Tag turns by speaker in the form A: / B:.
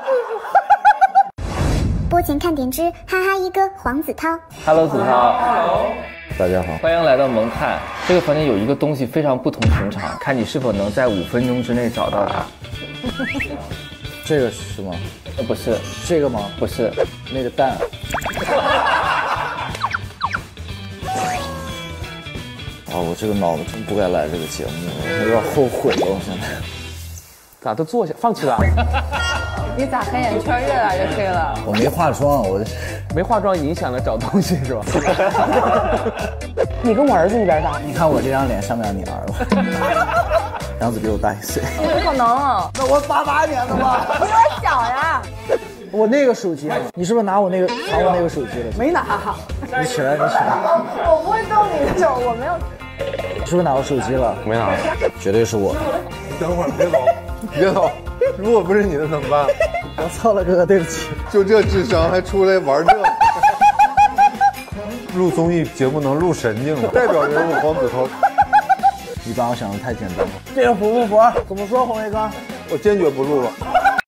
A: 播前看点之哈哈一哥黄子韬。
B: Hello， 子韬。
C: Hello，
D: 大家好，
B: 欢迎来到萌探。这个房间有一个东西非常不同寻常，看你是否能在5分钟之内找到它。
D: 这个是吗？
B: 不是。
D: 这个吗？
B: 不是。
D: 那个蛋。啊，我这个脑子真不该来这个节目，我有点后悔了，我现在。
C: 咋都坐下，放弃了？
E: 你咋黑眼圈越来越黑了？
D: 我没化妆，我
C: 没化妆影响了找东西是吧？
E: 你跟我儿子一边大。
D: 你看我这张脸像不像你儿子？杨子比我大1岁。
E: 不可能。
D: 那我88年的吧？
E: 你有点小呀。
D: 我那个手机，你是不是拿我那个手机了？
E: 没拿。
D: 你起来，你起来。
E: 我不会动你的手，我没有。
D: 你是不是拿我手机了？
C: 没拿。
D: 绝对是我。
F: 等会儿别走，别走。如果不是你的怎么办？
D: 我操了，哥哥，对不起。
F: 就这智商还出来玩这？录综艺节目能录神经吗？代表人物黄子韬。
D: 你把我想的太简单了。这个服不服？怎么说，红卫哥？
F: 我坚决不录了。